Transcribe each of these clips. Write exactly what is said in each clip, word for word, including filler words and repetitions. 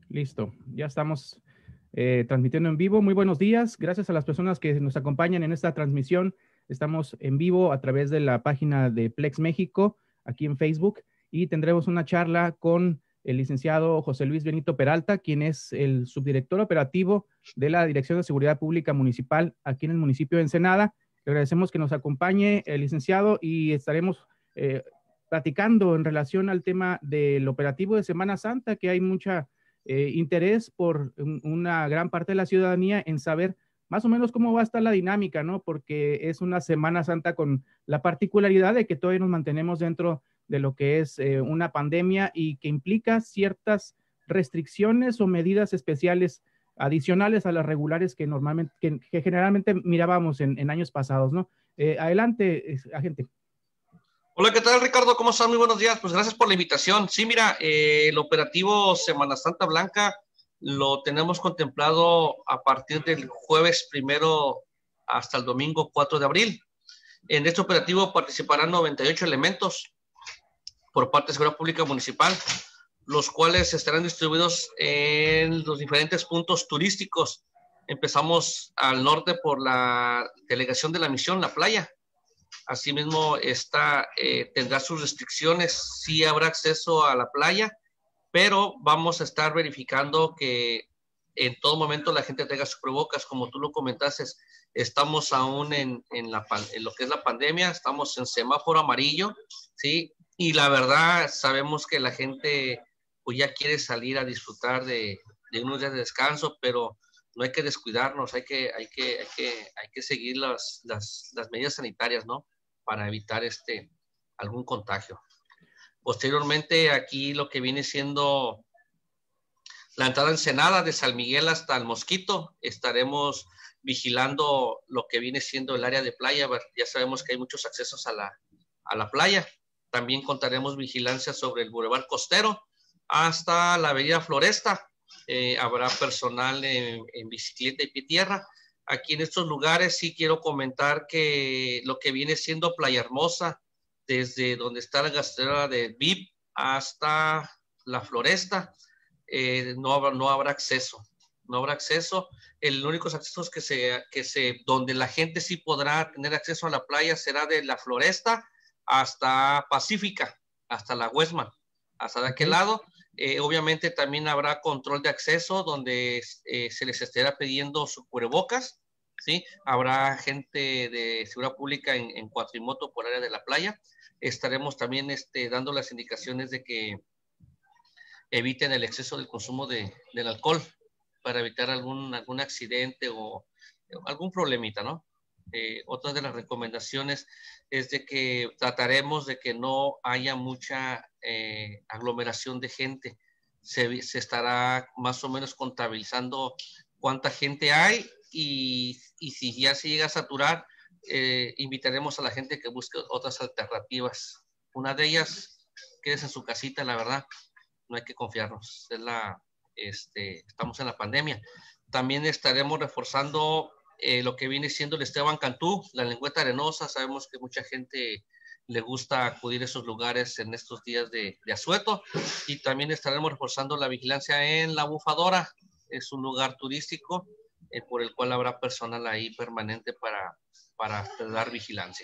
Listo, ya estamos eh, transmitiendo en vivo. Muy buenos días. Gracias a las personas que nos acompañan en esta transmisión. Estamos en vivo a través de la página de Plex México, aquí en Facebook, y tendremos una charla con el licenciado José Luis Benito Peralta, quien es el subdirector operativo de la Dirección de Seguridad Pública Municipal aquí en el municipio de Ensenada. Le agradecemos que nos acompañe el licenciado y estaremos eh, platicando en relación al tema del operativo de Semana Santa, que hay mucha Eh, interés por un, una gran parte de la ciudadanía en saber más o menos cómo va a estar la dinámica, ¿no? Porque es una Semana Santa con la particularidad de que todavía nos mantenemos dentro de lo que es eh, una pandemia y que implica ciertas restricciones o medidas especiales adicionales a las regulares que normalmente, que, que generalmente mirábamos en, en años pasados, ¿no? Eh, adelante, agente. Hola, ¿qué tal, Ricardo? ¿Cómo estás? Muy buenos días. Pues gracias por la invitación. Sí, mira, eh, el operativo Semana Santa Blanca lo tenemos contemplado a partir del jueves primero hasta el domingo cuatro de abril. En este operativo participarán noventa y ocho elementos por parte de Seguridad Pública Municipal, los cuales estarán distribuidos en los diferentes puntos turísticos. Empezamos al norte por la delegación de la Misión, la playa. Asimismo, esta eh, tendrá sus restricciones, sí habrá acceso a la playa, pero vamos a estar verificando que en todo momento la gente tenga sus cubrebocas, como tú lo comentaste, estamos aún en, en, la, en lo que es la pandemia, estamos en semáforo amarillo, ¿sí? Y la verdad sabemos que la gente pues ya quiere salir a disfrutar de, de unos días de descanso, pero no hay que descuidarnos, hay que, hay que, hay que, hay que seguir las, las, las medidas sanitarias, ¿no? Para evitar este, algún contagio. Posteriormente, aquí lo que viene siendo la entrada Ensenada de San Miguel hasta el Mosquito, estaremos vigilando lo que viene siendo el área de playa. Ya sabemos que hay muchos accesos a la, a la playa. También contaremos vigilancia sobre el Boulevard Costero hasta la Avenida Floresta. Eh, habrá personal en, en bicicleta y pie tierra. Aquí en estos lugares sí quiero comentar que lo que viene siendo Playa Hermosa, desde donde está la gasolinera de V I P hasta la Floresta, eh, no, habrá, no habrá acceso. No habrá acceso. El único acceso que se, que se, donde la gente sí podrá tener acceso a la playa será de la Floresta hasta Pacífica, hasta la Westman, hasta de aquel okay. lado. Eh, obviamente también habrá control de acceso donde eh, se les estará pidiendo su cubrebocas, ¿sí? Habrá gente de seguridad pública en, en cuatrimoto por área de la playa. Estaremos también este, dando las indicaciones de que eviten el exceso del consumo de, del alcohol para evitar algún, algún accidente o algún problemita, ¿no? Eh, otra de las recomendaciones es de que trataremos de que no haya mucha eh, aglomeración de gente. Se, se estará más o menos contabilizando cuánta gente hay y, y si ya se llega a saturar, eh, invitaremos a la gente que busque otras alternativas. Una de ellas, quédese en su casita, la verdad, no hay que confiarnos. Es la, este, estamos en la pandemia. También estaremos reforzando Eh, lo que viene siendo el Esteban Cantú, la Lengüeta Arenosa. Sabemos que mucha gente le gusta acudir a esos lugares en estos días de, de asueto, y también estaremos reforzando la vigilancia en La Bufadora. Es un lugar turístico eh, por el cual habrá personal ahí permanente para, para dar vigilancia.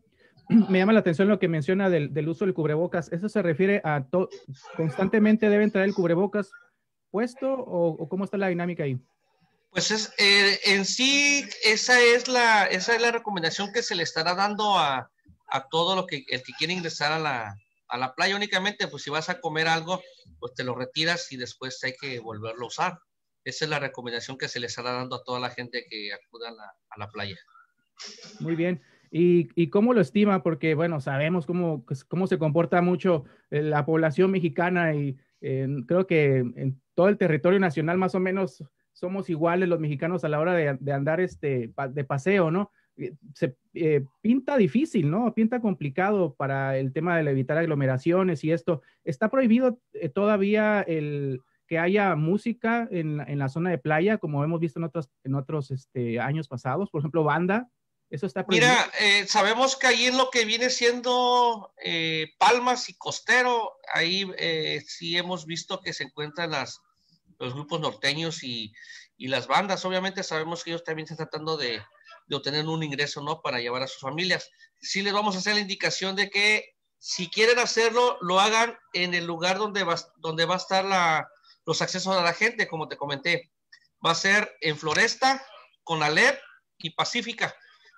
Me llama la atención lo que menciona del, del uso del cubrebocas. ¿Eso se refiere a to constantemente deben traer el cubrebocas puesto o, o cómo está la dinámica ahí? Pues es, eh, en sí, esa es, la, esa es la recomendación que se le estará dando a, a todo lo que, el que quiere ingresar a la, a la playa. Únicamente, pues si vas a comer algo, pues te lo retiras y después hay que volverlo a usar. Esa es la recomendación que se le estará dando a toda la gente que acuda a la, a la playa. Muy bien. ¿Y, ¿Y cómo lo estima? Porque, bueno, sabemos cómo, cómo se comporta mucho la población mexicana y eh, creo que en todo el territorio nacional más o menos somos iguales los mexicanos a la hora de, de andar este, de paseo, ¿no? Se eh, pinta difícil, ¿no? Pinta complicado para el tema de evitar aglomeraciones y esto. ¿Está prohibido eh, todavía el que haya música en, en la zona de playa, como hemos visto en otros, en otros este, años pasados? Por ejemplo, banda. ¿Eso está prohibido? Mira, eh, sabemos que ahí en lo que viene siendo eh, Palmas y Costero, ahí eh, sí hemos visto que se encuentran las los grupos norteños y, y las bandas. Obviamente sabemos que ellos también están tratando de, de obtener un ingreso, ¿no? Para llevar a sus familias. Sí les vamos a hacer la indicación de que si quieren hacerlo, lo hagan en el lugar donde va, donde va a estar la, los accesos a la gente, como te comenté. Va a ser en Floresta, con Alep y Pacífica.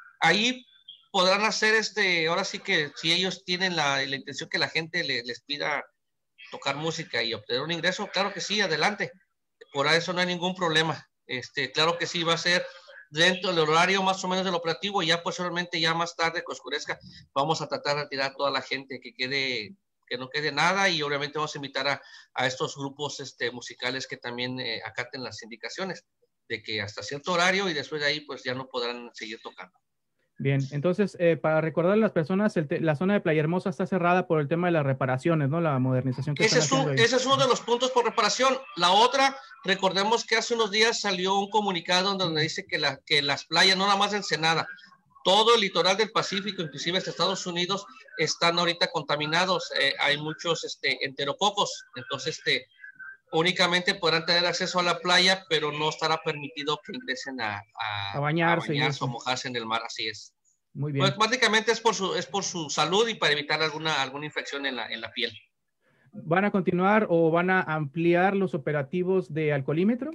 Ahí podrán hacer este, ahora sí que si ellos tienen la, la intención que la gente le, les pida tocar música y obtener un ingreso, claro que sí, adelante. Por eso no hay ningún problema. Este, claro que sí, va a ser dentro del horario más o menos del operativo, y ya posteriormente, ya más tarde que oscurezca, vamos a tratar de retirar a toda la gente, que quede, que no quede nada, y obviamente vamos a invitar a, a estos grupos este, musicales que también eh, acaten las indicaciones de que hasta cierto horario y después de ahí pues ya no podrán seguir tocando. Bien, entonces, eh, para recordar a las personas, el la zona de Playa Hermosa está cerrada por el tema de las reparaciones, ¿no? La modernización que Ese están es, un, haciendo ahí. ese es uno de los puntos por reparación. La otra, recordemos que hace unos días salió un comunicado donde dice que, la, que las playas, no nada más de Ensenada, todo el litoral del Pacífico, inclusive hasta Estados Unidos, están ahorita contaminados. Eh, hay muchos este, enterococos. Entonces, este, únicamente podrán tener acceso a la playa, pero no estará permitido que ingresen a, a, A bañarse, a y bañarse eso. o mojarse en el mar. Así es. Muy bien. Pues básicamente es por su, es por su salud y para evitar alguna, alguna infección en la, en la piel. ¿Van a continuar o van a ampliar los operativos de alcoholímetro?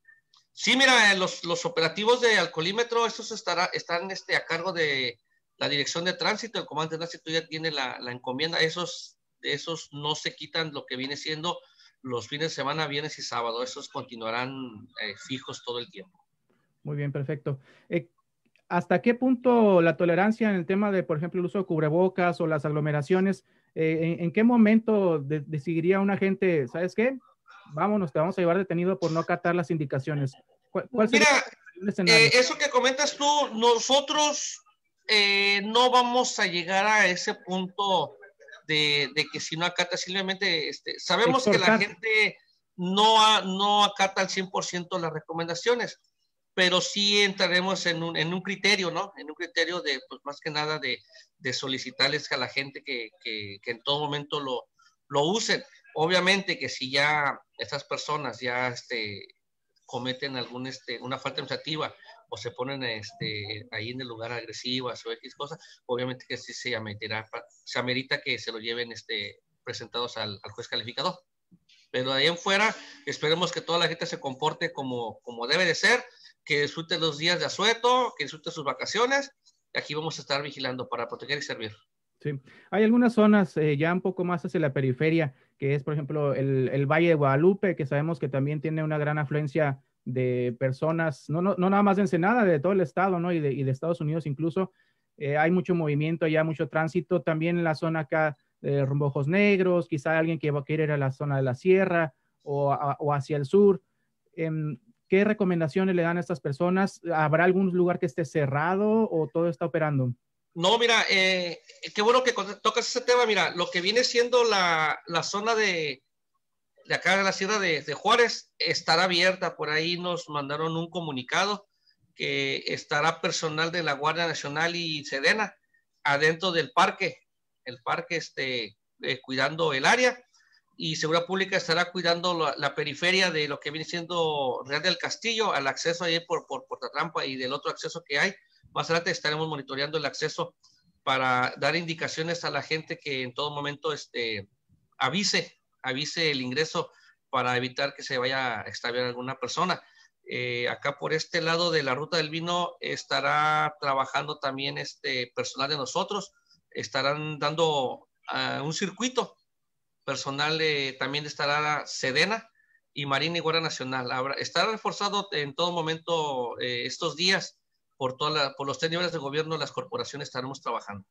Sí, mira, los, los operativos de alcoholímetro, estos estará, están este, a cargo de la Dirección de Tránsito. El Comandante de Tránsito ya tiene la, la encomienda. Esos, esos no se quitan lo que viene siendo los fines de semana, viernes y sábado. Esos continuarán eh, fijos todo el tiempo. Muy bien, perfecto. Eh, ¿Hasta qué punto la tolerancia en el tema de, por ejemplo, el uso de cubrebocas o las aglomeraciones, eh, en, en qué momento de, decidiría una gente, ¿sabes qué? Vámonos, te vamos a llevar detenido por no acatar las indicaciones? ¿Cuál, cuál sería Mira, el escenario? eh, eso que comentas tú, nosotros eh, no vamos a llegar a ese punto de, de que si no acata, simplemente este, sabemos que la gente no, a, no acata al cien por ciento las recomendaciones, pero sí entraremos en un, en un criterio, ¿no? En un criterio de, pues más que nada, de, de solicitarles a la gente que, que, que en todo momento lo, lo usen. Obviamente que si ya estas personas ya este, cometen algún, este, una falta administrativa o se ponen este, ahí en el lugar agresivas o X cosas, obviamente que sí se amerita, se amerita que se lo lleven este, presentados al, al juez calificador. Pero de ahí en fuera, esperemos que toda la gente se comporte como, como debe de ser, que disfrute los días de asueto, que disfrute sus vacaciones. Y aquí vamos a estar vigilando para proteger y servir. Sí, hay algunas zonas eh, ya un poco más hacia la periferia, que es, por ejemplo, el, el Valle de Guadalupe, que sabemos que también tiene una gran afluencia de personas, no, no, no nada más de Ensenada, de todo el estado, ¿no? Y de, y de Estados Unidos incluso. Eh, hay mucho movimiento allá, mucho tránsito. También en la zona acá de Rumbojos Negros, quizá alguien que va a querer ir a la zona de la sierra o, a, o hacia el sur. Eh, ¿Qué recomendaciones le dan a estas personas? ¿Habrá algún lugar que esté cerrado o todo está operando? No, mira, eh, qué bueno que tocas ese tema. Mira, lo que viene siendo la, la zona de, de acá de la Sierra de, de Juárez estará abierta. Por ahí nos mandaron un comunicado que estará personal de la Guardia Nacional y Sedena adentro del parque, el parque este, eh, cuidando el área, y Seguridad Pública estará cuidando la, la periferia de lo que viene siendo Real del Castillo, al acceso ahí por, por Portatrampa y del otro acceso que hay. Más adelante estaremos monitoreando el acceso para dar indicaciones a la gente que en todo momento este, avise, avise el ingreso para evitar que se vaya a extraviar alguna persona. Eh, acá por este lado de la Ruta del Vino estará trabajando también este personal de nosotros, estarán dando uh, un circuito personal, eh, también estará Sedena y Marina y Guardia Nacional. Habrá, estará reforzado en todo momento eh, estos días por, toda la, por los tres niveles de gobierno, las corporaciones estaremos trabajando.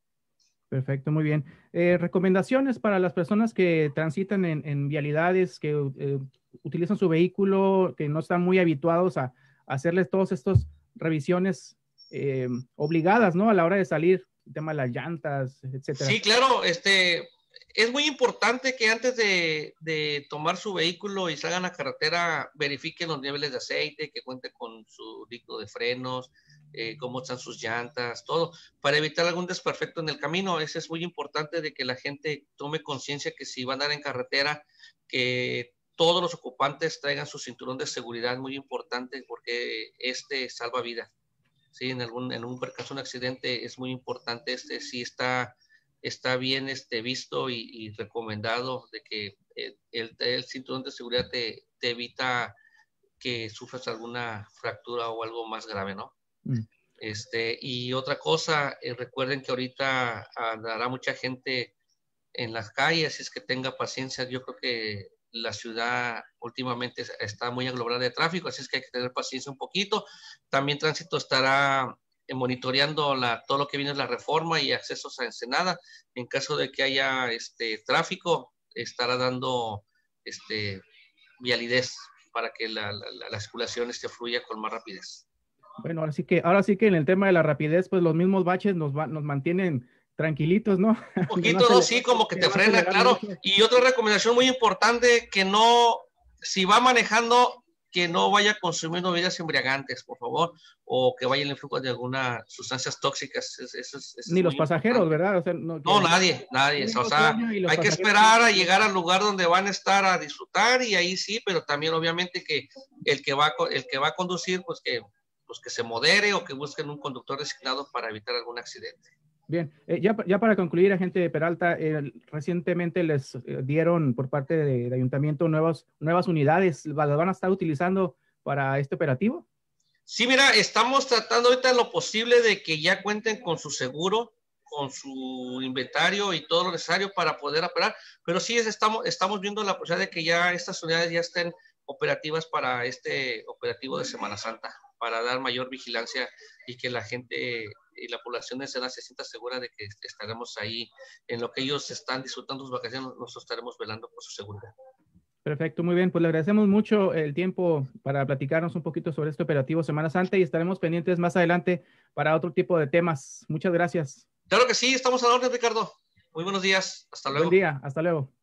Perfecto, muy bien. Eh, recomendaciones para las personas que transitan en, en vialidades, que eh, utilizan su vehículo, que no están muy habituados a, a hacerles todas estas revisiones eh, obligadas, ¿no? A la hora de salir, el tema de las llantas, etcétera. Sí, claro, este, es muy importante que antes de, de tomar su vehículo y salgan a carretera, verifiquen los niveles de aceite, que cuente con su líquido de frenos, eh, cómo están sus llantas, todo, para evitar algún desperfecto en el camino. Eso es muy importante, de que la gente tome conciencia que si van a andar en carretera, que todos los ocupantes traigan su cinturón de seguridad, muy importante, porque este salva vida. Sí, en algún, en un caso, un accidente, es muy importante, este sí está, está bien este, visto y, y recomendado de que el, el cinturón de seguridad te, te evita que sufras alguna fractura o algo más grave, ¿no? Mm. Este, y otra cosa, eh, recuerden que ahorita andará mucha gente en las calles, si es que tenga paciencia. Yo creo que la ciudad últimamente está muy aglomerada de tráfico, así es que hay que tener paciencia un poquito. También Tránsito estará monitoreando la, todo lo que viene de la reforma y accesos a Ensenada. En caso de que haya este tráfico, estará dando este vialidez para que la, la, la circulación este, fluya con más rapidez. Bueno, ahora sí que, ahora sí que en el tema de la rapidez, pues los mismos baches nos, va, nos mantienen tranquilitos, ¿no? Un poquito, no sí, como que te frena, claro. Mucho. Y otra recomendación muy importante, que no, si va manejando, que no vaya consumiendo bebidas embriagantes, por favor, o que vaya en el flujo de alguna sustancias tóxicas. Eso, eso, eso Ni los pasajeros, importante. ¿Verdad? O sea, no, no que, nadie, nadie. O sea, hay que esperar a llegar al lugar donde van a estar a disfrutar y ahí sí, pero también obviamente que el que va, el que va a conducir, pues que, pues que se modere o que busquen un conductor designado para evitar algún accidente. Bien, eh, ya, ya para concluir, agente de Peralta, eh, recientemente les eh, dieron por parte de, de Ayuntamiento nuevas, nuevas unidades, ¿las van a estar utilizando para este operativo? Sí, mira, estamos tratando ahorita lo posible de que ya cuenten con su seguro, con su inventario y todo lo necesario para poder operar, pero sí es, estamos, estamos viendo la posibilidad de que ya estas unidades ya estén operativas para este operativo de Semana Santa, para dar mayor vigilancia y que la gente y la población de Ensenada se sienta segura de que estaremos ahí en lo que ellos están disfrutando sus vacaciones. Nosotros estaremos velando por su seguridad. Perfecto, muy bien, pues le agradecemos mucho el tiempo para platicarnos un poquito sobre este operativo Semana Santa y estaremos pendientes más adelante para otro tipo de temas. Muchas gracias. Claro que sí, estamos a la orden, Ricardo. Muy buenos días, hasta luego. Buen día, hasta luego.